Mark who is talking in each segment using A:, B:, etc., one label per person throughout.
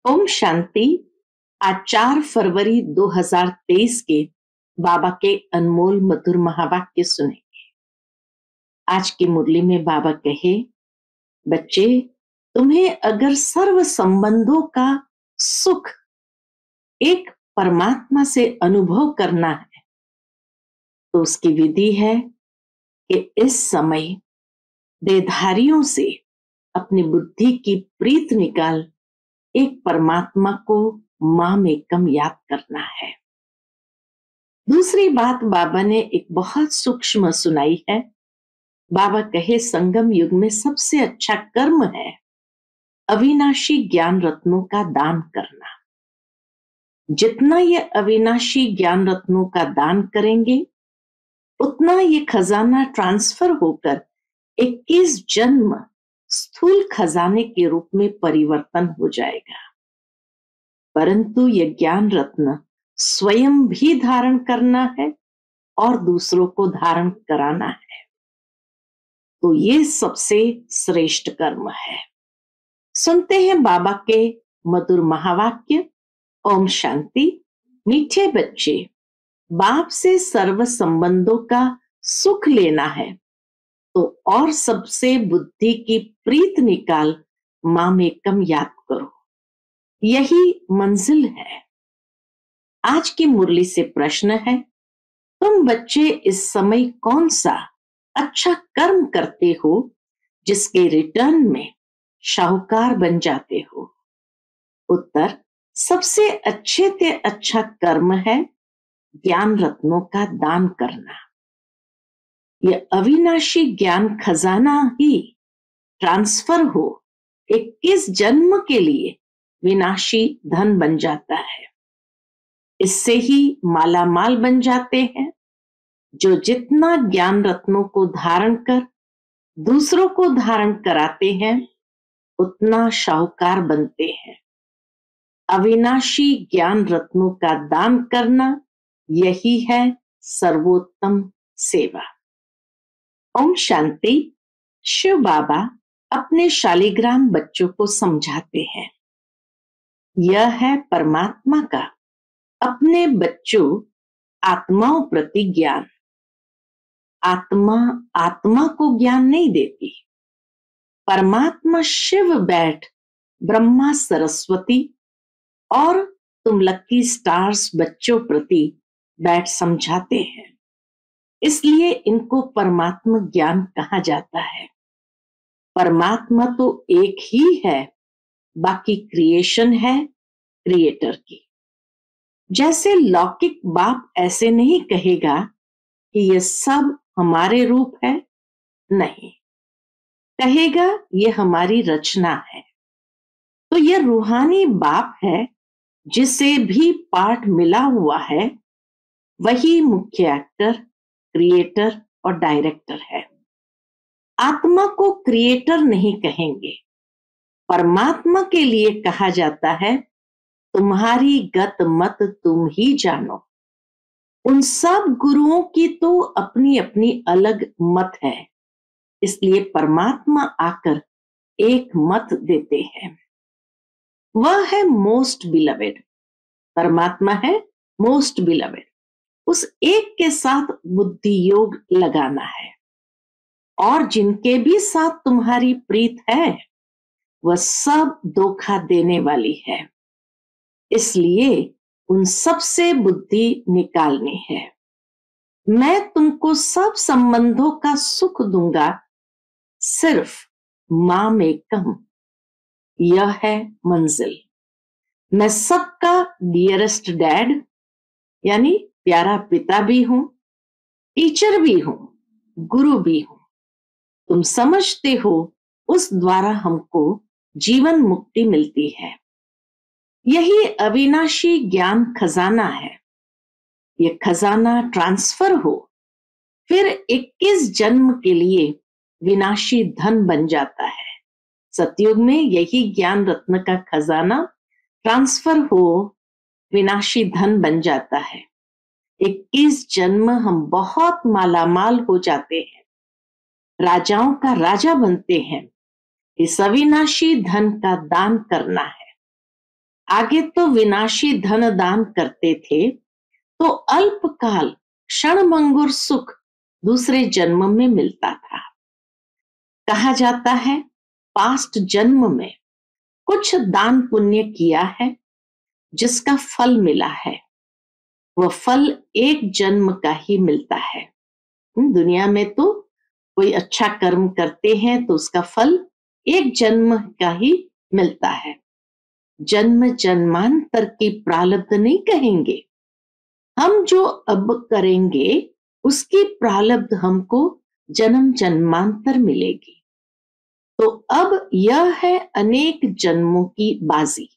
A: ओम शांति। आज 4 फरवरी 2023 के बाबा के अनमोल मधुर महावाक्य सुनेंगे। आज की मुरली में बाबा कहे, बच्चे, तुम्हें अगर सर्व संबंधों का सुख एक परमात्मा से अनुभव करना है तो उसकी विधि है कि इस समय देहधारियों से अपनी बुद्धि की प्रीत निकाल एक परमात्मा को मां में कम याद करना है। दूसरी बात बाबा ने एक बहुत सूक्ष्म सुनाई है। बाबा कहे, संगम युग में सबसे अच्छा कर्म है अविनाशी ज्ञान रत्नों का दान करना। जितना ये अविनाशी ज्ञान रत्नों का दान करेंगे उतना ये खजाना ट्रांसफर होकर 21 जन्म स्थूल खजाने के रूप में परिवर्तन हो जाएगा। परंतु ये ज्ञान रत्न स्वयं भी धारण करना है और दूसरों को धारण कराना है, तो ये सबसे श्रेष्ठ कर्म है। सुनते हैं बाबा के मधुर महावाक्य। ओम शांति। मीठे बच्चे, बाप से सर्व संबंधों का सुख लेना है तो और सबसे बुद्धि की प्रीत निकाल मां में कम याद करो, यही मंजिल है। आज की मुरली से प्रश्न है, तुम बच्चे इस समय कौन सा अच्छा कर्म करते हो जिसके रिटर्न में शाहूकार बन जाते हो? उत्तर, सबसे अच्छे से अच्छा कर्म है ज्ञान रत्नों का दान करना। यह अविनाशी ज्ञान खजाना ही ट्रांसफर हो 21 जन्म के लिए विनाशी धन बन जाता है। इससे ही मालामाल बन जाते हैं जो जितना ज्ञान रत्नों को धारण कर दूसरों को धारण कराते हैं उतना शाहूकार बनते हैं। अविनाशी ज्ञान रत्नों का दान करना यही है सर्वोत्तम सेवा। ओम शांति। शिव बाबा अपने शालिग्राम बच्चों को समझाते हैं, यह है परमात्मा का अपने बच्चों आत्माओं प्रति ज्ञान। आत्मा को ज्ञान नहीं देती। परमात्मा शिव बैठ ब्रह्मा सरस्वती और तुम लकी स्टार्स बच्चों प्रति बैठ समझाते हैं, इसलिए इनको परमात्मा ज्ञान कहा जाता है। परमात्मा तो एक ही है, बाकी क्रिएशन है क्रिएटर की। जैसे लौकिक बाप ऐसे नहीं कहेगा कि ये सब हमारे रूप है, नहीं, कहेगा ये हमारी रचना है। तो ये रूहानी बाप है जिसे भी पार्ट मिला हुआ है, वही मुख्य एक्टर, क्रिएटर और डायरेक्टर है। आत्मा को क्रिएटर नहीं कहेंगे। परमात्मा के लिए कहा जाता है, तुम्हारी गत मत तुम ही जानो। उन सब गुरुओं की तो अपनी अपनी अलग मत है, इसलिए परमात्मा आकर एक मत देते हैं। वह है मोस्ट बिलवेड। परमात्मा है मोस्ट बिलवेड। उस एक के साथ बुद्धि योग लगाना है और जिनके भी साथ तुम्हारी प्रीत है वह सब धोखा देने वाली है, इसलिए उन सब से बुद्धि निकालनी है। मैं तुमको सब संबंधों का सुख दूंगा, सिर्फ मां में कम, यह है मंजिल। मैं सबका डियरेस्ट डैड यानी प्यारा पिता भी हूं, टीचर भी हूं, गुरु भी हूं। तुम समझते हो उस द्वारा हमको जीवन मुक्ति मिलती है। यही अविनाशी ज्ञान खजाना है। यह खजाना ट्रांसफर हो फिर 21 जन्म के लिए विनाशी धन बन जाता है। सतयुग में यही ज्ञान रत्न का खजाना ट्रांसफर हो विनाशी धन बन जाता है। 21 जन्म हम बहुत मालामाल हो जाते हैं, राजाओं का राजा बनते हैं। इस अविनाशी धन का दान करना है। आगे तो विनाशी धन दान करते थे तो अल्पकाल क्षणभंगुर सुख दूसरे जन्म में मिलता था। कहा जाता है पास्ट जन्म में कुछ दान पुण्य किया है जिसका फल मिला है, वह फल एक जन्म का ही मिलता है। दुनिया में तो कोई अच्छा कर्म करते हैं तो उसका फल एक जन्म का ही मिलता है। जन्म जन्मांतर की प्रारब्ध नहीं कहेंगे, हम जो अब करेंगे उसकी प्रारब्ध हमको जन्म जन्मांतर मिलेगी। तो अब यह है अनेक जन्मों की बाजी।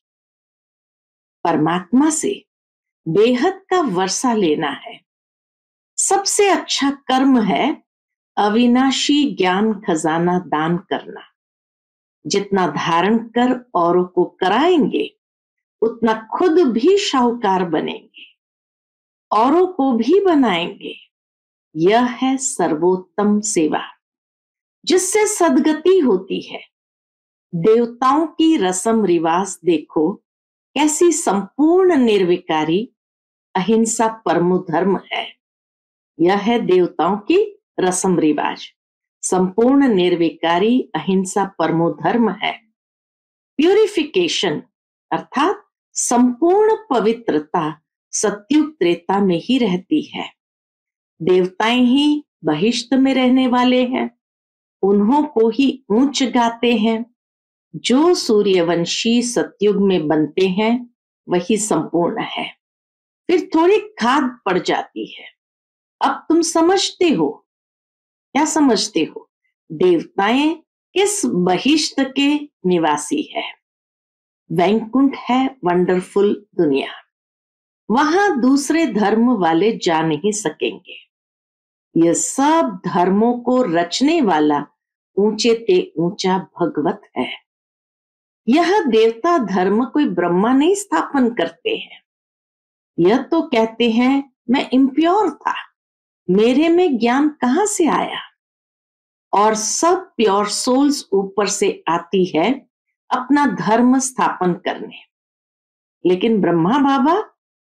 A: परमात्मा से बेहद का वर्षा लेना है। सबसे अच्छा कर्म है अविनाशी ज्ञान खजाना दान करना। जितना धारण कर औरों को कराएंगे उतना खुद भी शाहूकार बनेंगे, औरों को भी बनाएंगे। यह है सर्वोत्तम सेवा जिससे सदगति होती है। देवताओं की रस्म रिवाज देखो कैसी संपूर्ण निर्विकारी अहिंसा परमो धर्म है। यह है देवताओं की रस्म रिवाज, संपूर्ण निर्विकारी अहिंसा परमो धर्म है। प्यूरिफिकेशन अर्थात संपूर्ण पवित्रता सत्युग त्रेता में ही रहती है। देवताएं ही बहिष्ठ में रहने वाले हैं, उन्हों को ही ऊंच गाते हैं। जो सूर्यवंशी सतयुग में बनते हैं वही संपूर्ण है। फिर थोड़ी खाद पड़ जाती है। अब तुम समझते हो, क्या समझते हो? देवताएं किस बहिष्ठ के निवासी है? वैकुंठ है वंडरफुल दुनिया, वहां दूसरे धर्म वाले जा नहीं सकेंगे। यह सब धर्मों को रचने वाला ऊंचे ते ऊंचा भगवत है। यह देवता धर्म कोई ब्रह्मा नहीं स्थापन करते हैं। यह तो कहते हैं मैं इम्प्योर था, मेरे में ज्ञान कहां से आया? और सब प्योर सोल्स ऊपर से आती है अपना धर्म स्थापन करने। लेकिन ब्रह्मा बाबा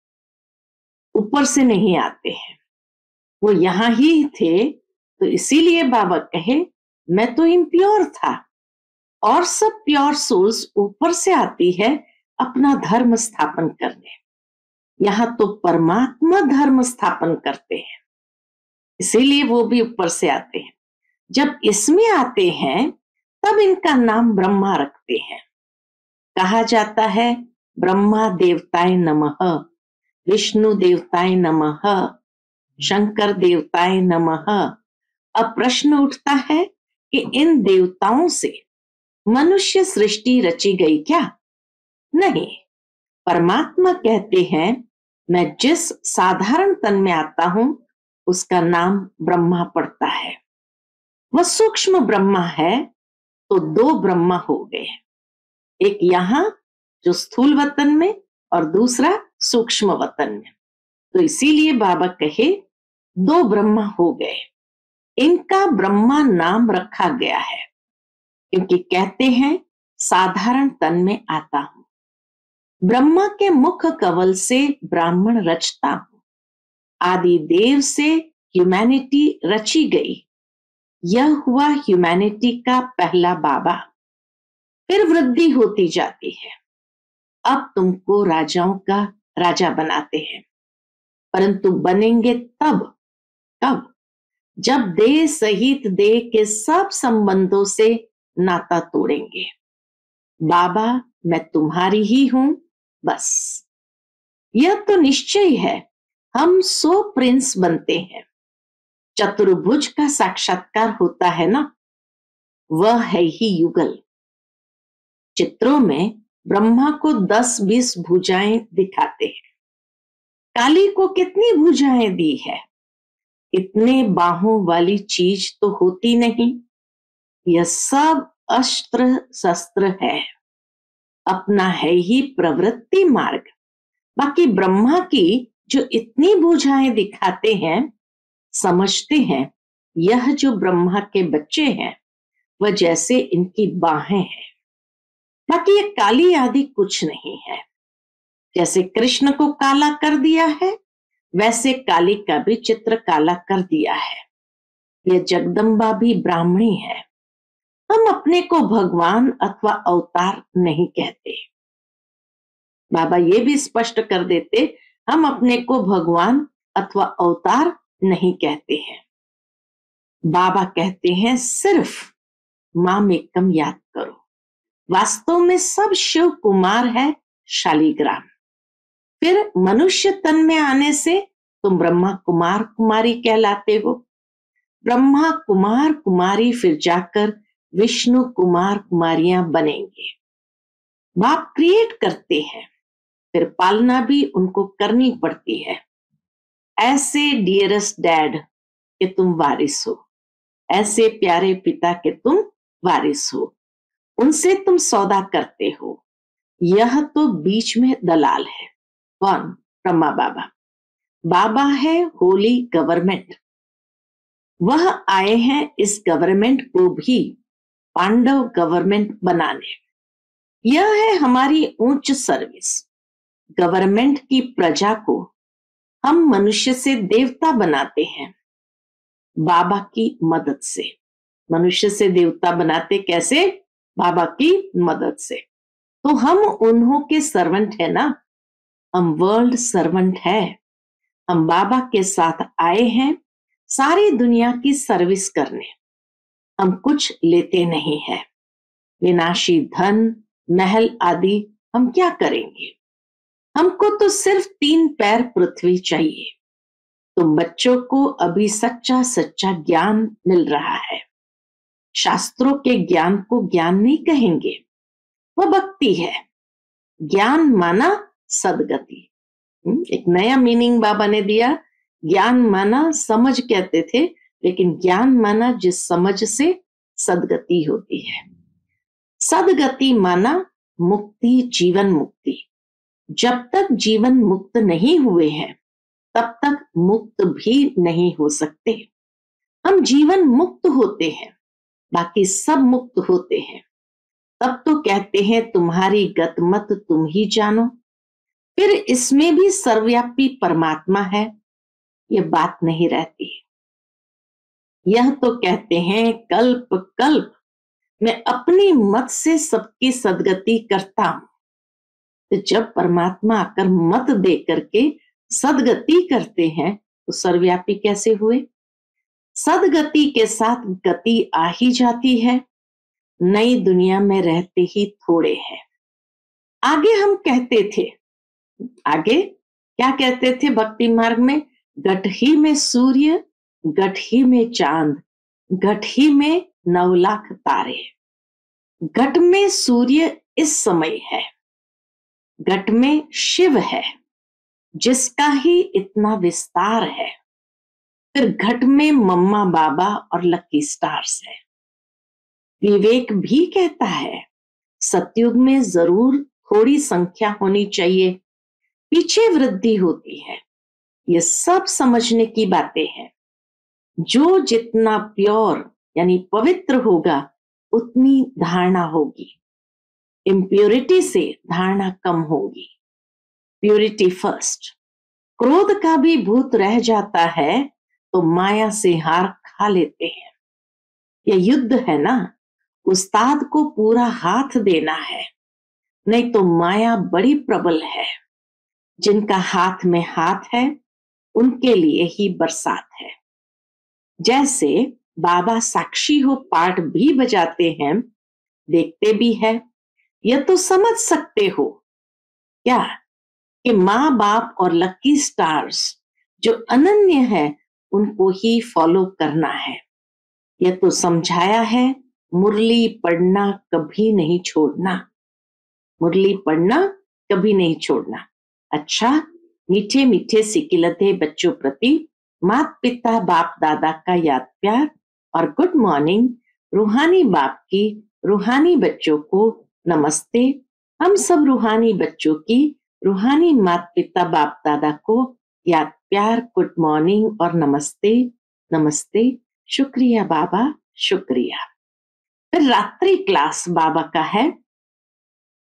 A: ऊपर से नहीं आते हैं, वो यहां ही थे। तो इसीलिए बाबा कहे मैं तो इम्प्योर था, और सब प्योर सोल्स ऊपर से आती है अपना धर्म स्थापन करने। यहां तो परमात्मा धर्म स्थापन करते हैं, इसीलिए वो भी ऊपर से आते हैं। जब इसमें आते हैं तब इनका नाम ब्रह्मा रखते हैं। कहा जाता है ब्रह्मा देवताय नमः, विष्णु देवताय नमः, शंकर देवताय नमः। अब प्रश्न उठता है कि इन देवताओं से मनुष्य सृष्टि रची गई क्या? नहीं। परमात्मा कहते हैं मैं जिस साधारण तन में आता हूं उसका नाम ब्रह्मा पड़ता है। वह सूक्ष्म ब्रह्मा है, तो दो ब्रह्मा हो गए, एक यहां जो स्थूल वतन में और दूसरा सूक्ष्म वतन में। तो इसीलिए बाबा कहे दो ब्रह्मा हो गए। इनका ब्रह्मा नाम रखा गया है क्योंकि कहते हैं साधारण तन में आता हूं। ब्रह्मा के मुख कवल से ब्राह्मण रचता हूं। आदि देव से ह्यूमैनिटी रची गई। यह हुआ ह्यूमैनिटी का पहला बाबा। फिर वृद्धि होती जाती है। अब तुमको राजाओं का राजा बनाते हैं, परंतु बनेंगे तब कब? जब देह सहित देह के सब संबंधों से नाता तोड़ेंगे। बाबा मैं तुम्हारी ही हूं, बस यह तो निश्चय है। हम 100 प्रिंस बनते हैं। चतुर्भुज का साक्षात्कार होता है ना, वह है ही युगल। चित्रों में ब्रह्मा को 10-20 भुजाएं दिखाते हैं। काली को कितनी भुजाएं दी है? इतने बाहों वाली चीज तो होती नहीं। यह सब अस्त्र शस्त्र है, अपना है ही प्रवृत्ति मार्ग। बाकी ब्रह्मा की जो इतनी भुजाएं दिखाते हैं, समझते हैं यह जो ब्रह्मा के बच्चे हैं वह जैसे इनकी बाहें हैं। बाकी ये काली आदि कुछ नहीं है। जैसे कृष्ण को काला कर दिया है, वैसे काली का भी चित्र काला कर दिया है। यह जगदम्बा भी ब्राह्मणी है। हम अपने को भगवान अथवा अवतार नहीं कहते। बाबा ये भी स्पष्ट कर देते, हम अपने को भगवान अथवा अवतार नहीं कहते हैं। बाबा कहते हैं सिर्फ माम एकम याद करो। वास्तव में सब शिव कुमार है, शालिग्राम। फिर मनुष्य तन में आने से तुम ब्रह्मा कुमार कुमारी कहलाते हो। ब्रह्मा कुमार कुमारी फिर जाकर विष्णु कुमार कुमारियां बनेंगे। बाप क्रिएट करते हैं, फिर पालना भी उनको करनी पड़ती है। ऐसे डियरेस्ट डैड के तुम वारिस हो, ऐसे प्यारे पिता के तुम वारिस हो, उनसे तुम सौदा करते हो। यह तो बीच में दलाल है। कौन? ब्रह्मा बाबा। बाबा है होली गवर्नमेंट। वह आए हैं इस गवर्नमेंट को भी पांडव गवर्नमेंट बनाने। यह है हमारी उच्च सर्विस। गवर्नमेंट की प्रजा को हम मनुष्य से देवता बनाते हैं, बाबा की मदद से। मनुष्य से देवता बनाते कैसे? बाबा की मदद से। तो हम उन्हों के सर्वेंट है ना, हम वर्ल्ड सर्वेंट है। हम बाबा के साथ आए हैं सारी दुनिया की सर्विस करने। हम कुछ लेते नहीं है। विनाशी धन महल आदि हम क्या करेंगे? हमको तो सिर्फ 3 पैर पृथ्वी चाहिए। तुम बच्चों को अभी सच्चा सच्चा ज्ञान मिल रहा है। शास्त्रों के ज्ञान को ज्ञान नहीं कहेंगे, वह भक्ति है। ज्ञान माना सदगति। एक नया मीनिंग बाबा ने दिया। ज्ञान माना समझ कहते थे, लेकिन ज्ञान माना जिस समझ से सदगति होती है। सदगति माना मुक्ति, जीवन मुक्ति। जब तक जीवन मुक्त नहीं हुए हैं तब तक मुक्त भी नहीं हो सकते। हम जीवन मुक्त होते हैं, बाकी सब मुक्त होते हैं। तब तो कहते हैं तुम्हारी गत मत तुम ही जानो। फिर इसमें भी सर्वव्यापी परमात्मा है, ये बात नहीं रहती। यह तो कहते हैं कल्प कल्प मैं अपनी मत से सबकी सदगति करता हूं। तो जब परमात्मा आकर मत दे करके सदगति करते हैं तो सर्वव्यापी कैसे हुए? सदगति के साथ गति आ ही जाती है। नई दुनिया में रहते ही थोड़े हैं। आगे हम कहते थे, आगे क्या कहते थे भक्ति मार्ग में? गठ ही में सूर्य, गठ ही में चांद, गठ ही में 9 लाख तारे। गठ में सूर्य इस समय है, गठ में शिव है जिसका ही इतना विस्तार है। फिर घट में मम्मा बाबा और लकी स्टार्स है। विवेक भी कहता है सतयुग में जरूर थोड़ी संख्या होनी चाहिए, पीछे वृद्धि होती है। ये सब समझने की बातें हैं। जो जितना प्योर यानी पवित्र होगा उतनी धारणा होगी। इम्प्योरिटी से धारणा कम होगी। Purity first. क्रोध का भी भूत रह जाता है तो माया से हार खा लेते हैं। यह युद्ध है ना, उस्ताद को पूरा हाथ देना है, नहीं तो माया बड़ी प्रबल है। जिनका हाथ में हाथ है उनके लिए ही बरसात है। जैसे बाबा साक्षी हो पाठ भी बजाते हैं, देखते भी है, यह तो समझ सकते हो क्या कि माँ बाप और लकी स्टार्स जो अनन्य है उनको ही फॉलो करना है। यह तो समझाया है, मुरली पढ़ना कभी नहीं छोड़ना। मुरली पढ़ना कभी नहीं छोड़ना। अच्छा, मीठे मीठे सिकिलते बच्चों प्रति माता पिता बाप दादा का याद प्यार और गुड मॉर्निंग। रूहानी बाप की रूहानी बच्चों को नमस्ते। हम सब रूहानी बच्चों की रूहानी माता पिता बाप दादा को याद प्यार, गुड मॉर्निंग और नमस्ते। नमस्ते। शुक्रिया बाबा, शुक्रिया। फिर रात्रि क्लास बाबा का है।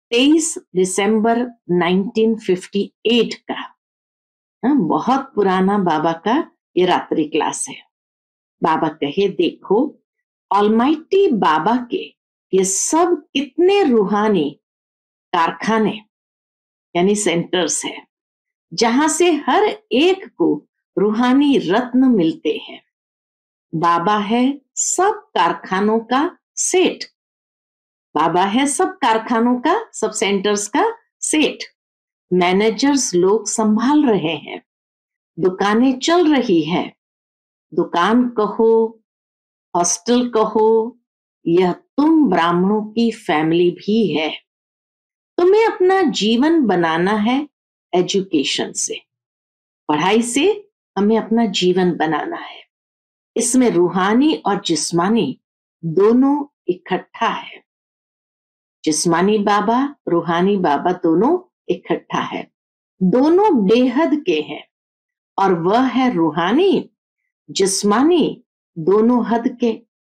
A: 23 दिसंबर 1958 का। बहुत पुराना बाबा का ये रात्रि क्लास है। बाबा कहे, देखो ऑलमाइटी बाबा के ये सब कितने रूहानी कारखाने यानी सेंटर्स है, जहां से हर एक को रूहानी रत्न मिलते हैं। बाबा है सब कारखानों का सेठ। बाबा है सब कारखानों का, सब सेंटर्स का सेठ। मैनेजर्स लोग संभाल रहे हैं, दुकानें चल रही है। दुकान कहो, हॉस्टल कहो, यह तुम ब्राह्मणों की फैमिली भी है। तुम्हें अपना जीवन बनाना है एजुकेशन से, पढ़ाई से हमें अपना जीवन बनाना है। इसमें रूहानी और जिस्मानी दोनों इकट्ठा है। जिस्मानी बाबा, रूहानी बाबा दोनों इकट्ठा है। दोनों बेहद के हैं और वह है रूहानी, जिस्मानी दोनों हद के।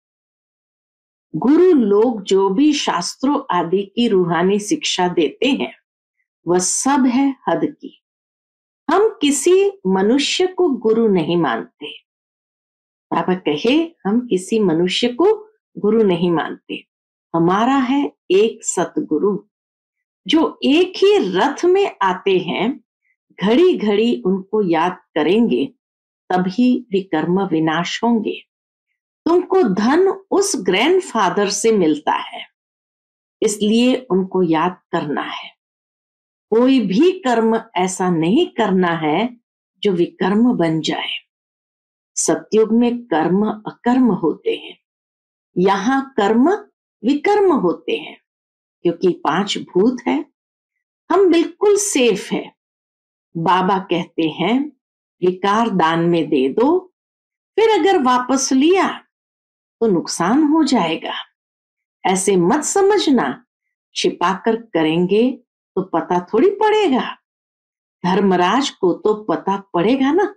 A: गुरु लोग जो भी शास्त्रों आदि की रूहानी शिक्षा देते हैं वह सब है हद की। हम किसी मनुष्य को गुरु नहीं मानते। बाबा कहे, हम किसी मनुष्य को गुरु नहीं मानते। हमारा है एक सतगुरु जो एक ही रथ में आते हैं। घड़ी घड़ी उनको याद करेंगे तभी विकर्म विनाश होंगे। तुमको धन उस ग्रैंडफादर से मिलता है, इसलिए उनको याद करना है। कोई भी कर्म ऐसा नहीं करना है जो विकर्म बन जाए। सतयुग में कर्म अकर्म होते हैं, यहाँ कर्म विकर्म होते हैं, क्योंकि 5 भूत है। हम बिल्कुल सेफ है। बाबा कहते हैं विकार दान में दे दो, फिर अगर वापस लिया तो नुकसान हो जाएगा। ऐसे मत समझना, छिपाकर करेंगे तो पता थोड़ी पड़ेगा। धर्मराज को तो पता पड़ेगा ना।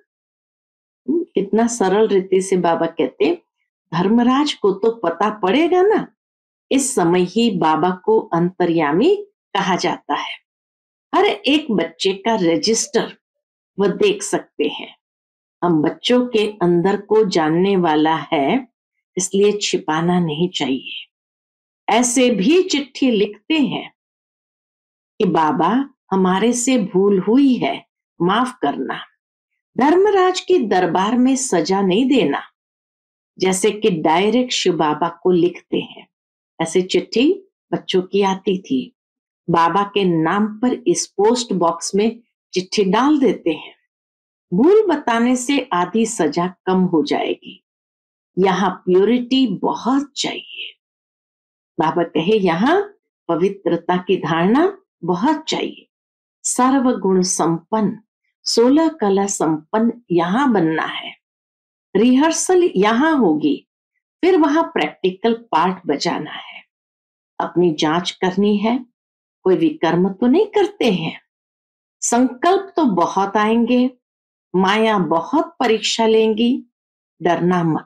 A: कितना सरल रीति से बाबा कहते, धर्मराज को तो पता पड़ेगा ना। इस समय ही बाबा को अंतर्यामी कहा जाता है। हर एक बच्चे का रजिस्टर वह देख सकते हैं। हम बच्चों के अंदर को जानने वाला है, इसलिए छिपाना नहीं चाहिए। ऐसे भी चिट्ठी लिखते हैं कि बाबा हमारे से भूल हुई है, माफ करना। धर्मराज के दरबार में सजा नहीं देना, जैसे कि डायरेक्ट शिव बाबा को लिखते हैं। ऐसे चिट्ठी बच्चों की आती थी। बाबा के नाम पर इस पोस्ट बॉक्स में चिट्ठी डाल देते हैं। भूल बताने से आधी सजा कम हो जाएगी। यहाँ प्योरिटी बहुत चाहिए। बाबा कहे, यहाँ पवित्रता की धारणा बहुत चाहिए। सर्वगुण संपन्न, 16 कला संपन्न यहाँ बनना है। रिहर्सल यहाँ होगी, फिर वहां प्रैक्टिकल पार्ट बजाना है। अपनी जांच करनी है, कोई विकर्म तो नहीं करते हैं। संकल्प तो बहुत आएंगे, माया बहुत परीक्षा लेंगी, डरना मत।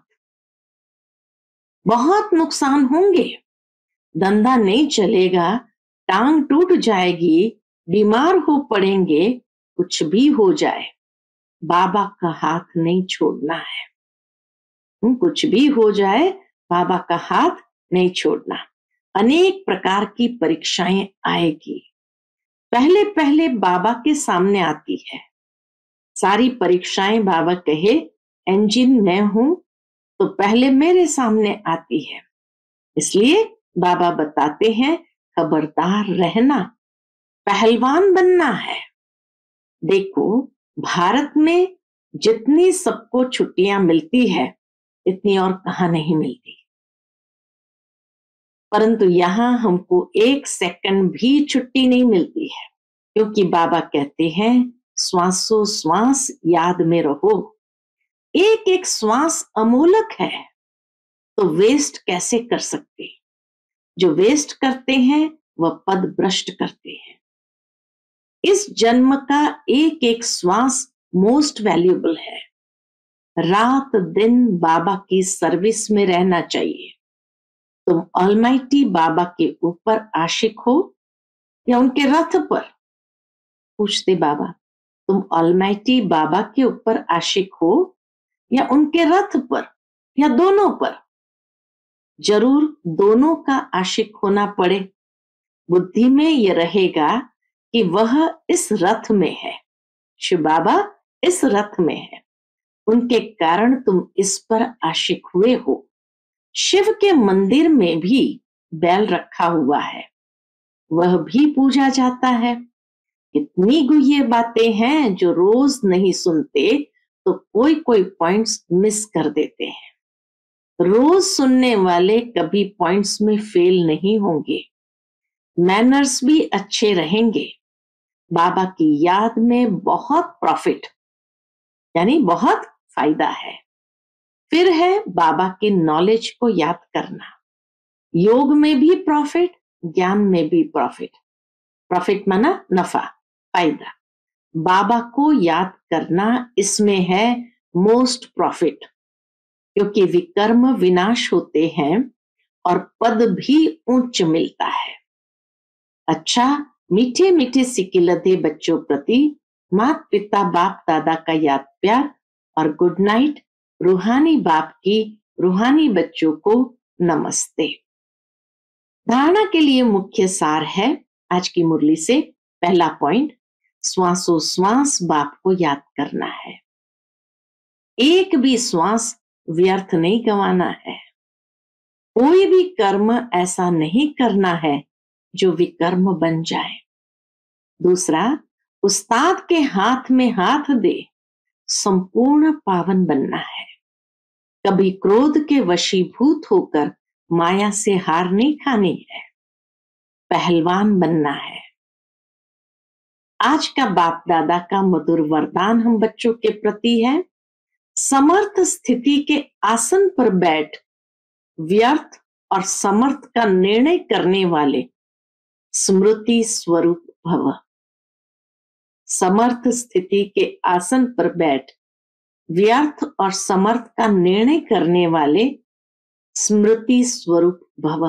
A: बहुत नुकसान होंगे, धंधा नहीं चलेगा, टांग टूट जाएगी, बीमार हो पड़ेंगे, कुछ भी हो जाए, बाबा का हाथ नहीं छोड़ना है। कुछ भी हो जाए, बाबा का हाथ नहीं छोड़ना। अनेक प्रकार की परीक्षाएं आएगी, पहले पहले बाबा के सामने आती है। सारी परीक्षाएं बाबा कहे इंजन मैं हूं तो पहले मेरे सामने आती है। इसलिए बाबा बताते हैं खबरदार रहना, पहलवान बनना है। देखो भारत में जितनी सबको छुट्टियां मिलती है इतनी और कहां नहीं मिलती, परंतु यहां हमको 1 सेकंड भी छुट्टी नहीं मिलती है, क्योंकि बाबा कहते हैं श्वासों श्वास याद में रहो। एक एक श्वास अमूलक है, तो वेस्ट कैसे कर सकते। जो वेस्ट करते हैं वह पद भ्रष्ट करते हैं। इस जन्म का एक एक श्वास मोस्ट वैल्यूएबल है। रात दिन बाबा की सर्विस में रहना चाहिए। तुम ऑलमाइटी बाबा के ऊपर आशिक हो या उनके रथ पर? पूछते बाबा, तुम ऑलमाइटी बाबा के ऊपर आशिक हो या उनके रथ पर या दोनों पर? जरूर दोनों का आशिक होना पड़े। बुद्धि में यह रहेगा कि वह इस रथ में है, शिव बाबा इस रथ में है, उनके कारण तुम इस पर आशिक हुए हो। शिव के मंदिर में भी बैल रखा हुआ है, वह भी पूजा जाता है। कितनी गुह्य बातें हैं जो रोज नहीं सुनते तो कोई कोई पॉइंट्स मिस कर देते हैं। रोज सुनने वाले कभी पॉइंट्स में फेल नहीं होंगे, मैनर्स भी अच्छे रहेंगे। बाबा की याद में बहुत प्रॉफिट यानी बहुत फायदा है। फिर है बाबा के नॉलेज को याद करना। योग में भी प्रॉफिट, ज्ञान में भी प्रॉफिट। प्रॉफिट माना नफा, फायदा। बाबा को याद करना, इसमें है मोस्ट प्रॉफिट, क्योंकि विकर्म विनाश होते हैं और पद भी उच्च मिलता है। अच्छा, मीठे मीठे सिकिलते बच्चों प्रति माता पिता बाप दादा का याद प्यार और गुड नाइट। रूहानी बाप की रूहानी बच्चों को नमस्ते। धारणा के लिए मुख्य सार है आज की मुरली से। पहला पॉइंट, श्वासोश्वास बाप को याद करना है। एक भी श्वास व्यर्थ नहीं गंवाना है। कोई भी कर्म ऐसा नहीं करना है जो विकर्म बन जाए। दूसरा, उस्ताद के हाथ में हाथ दे संपूर्ण पावन बनना है। कभी क्रोध के वशीभूत होकर माया से हार नहीं खानी है, पहलवान बनना है। आज का बाप दादा का मधुर वरदान हम बच्चों के प्रति है, समर्थ स्थिति के आसन पर बैठ व्यर्थ और समर्थ का निर्णय करने वाले स्मृति स्वरूप भव। समर्थ स्थिति के आसन पर बैठ व्यर्थ और समर्थ का निर्णय करने वाले स्मृति स्वरूप भव।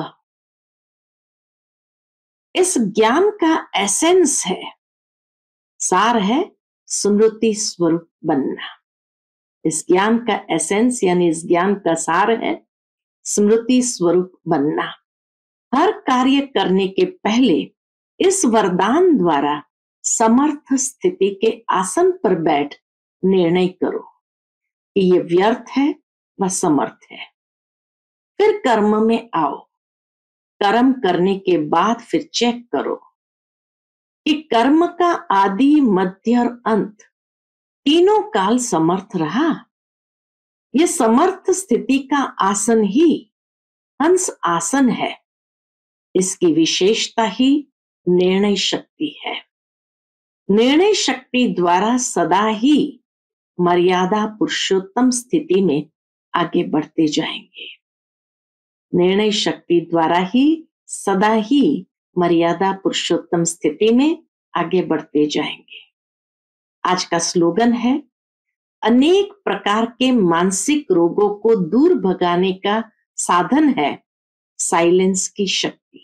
A: इस ज्ञान का एसेंस है, सार है स्मृति स्वरूप बनना। इस ज्ञान का एसेंस यानी इस ज्ञान का सार है स्मृति स्वरूप बनना। हर कार्य करने के पहले इस वरदान द्वारा समर्थ स्थिति के आसन पर बैठ निर्णय करो कि ये व्यर्थ है व समर्थ है। फिर कर्म में आओ। कर्म करने के बाद फिर चेक करो कि कर्म का आदि मध्य और अंत तीनों काल समर्थ रहा। यह समर्थ स्थिति का आसन ही हंस आसन है। इसकी विशेषता ही निर्णय शक्ति है। निर्णय शक्ति द्वारा सदा ही मर्यादा पुरुषोत्तम स्थिति में आगे बढ़ते जाएंगे। निर्णय शक्ति द्वारा ही सदा ही मर्यादा पुरुषोत्तम स्थिति में आगे बढ़ते जाएंगे। आज का स्लोगन है, अनेक प्रकार के मानसिक रोगों को दूर भगाने का साधन है साइलेंस की शक्ति।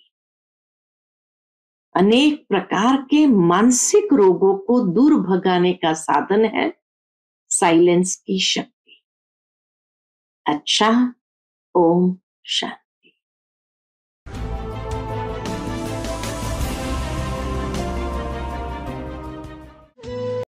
A: अनेक प्रकार के मानसिक रोगों को दूर भगाने का साधन है साइलेंस की शक्ति। अच्छा, ओम शांति।